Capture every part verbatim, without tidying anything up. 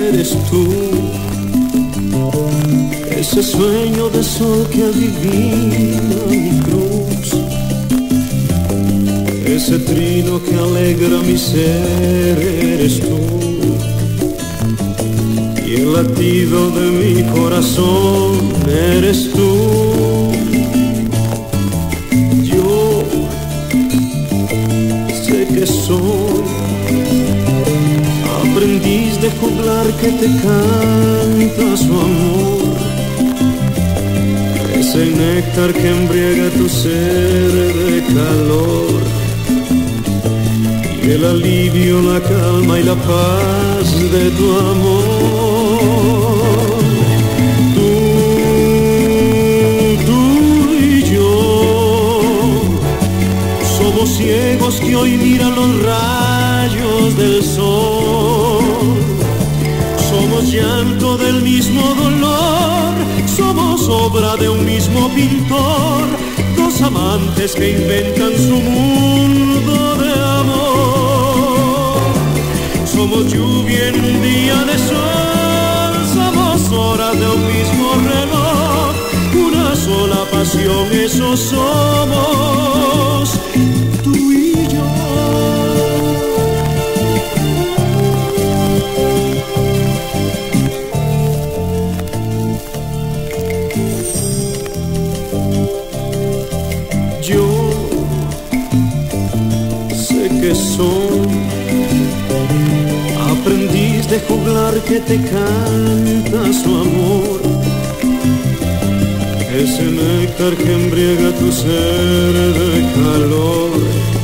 eres tú, ese sueño de sol que adivina mi cruz, ese trino que alegra mi ser, eres tú, y el latido de mi corazón, eres tú. Yo sé que soy aprendiz de juglar que te canta su amor, ese néctar que embriaga tu ser de calor, y el alivio, la calma y la paz de tu amor. Tú, tú y yo somos ciegos que hoy miran los rayos del sol, somos llanto del mismo dolor, somos obra de un mismo pintor, dos amantes que inventan su mundo de amor. Somos lluvia en un día de sol, somos horas de un mismo reloj, una sola pasión, eso somos tú y yo. Yo sé que soy aprendiz de juglar que te canta su amor, ese néctar que embriaga tu ser de calor,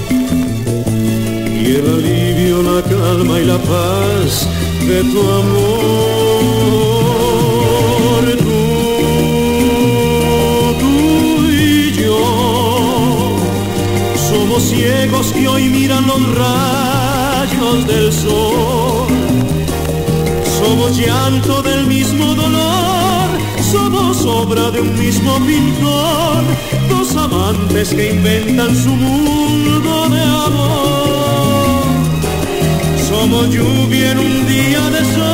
y el alivio, la calma y la paz de tu amor. Tú, tú y yo somos ciegos que hoy miran los rayos del sol, somos llanto del mismo dolor, somos obra de un mismo pintor, dos amantes que inventan su mundo de amor. Somos lluvia en un día de sol,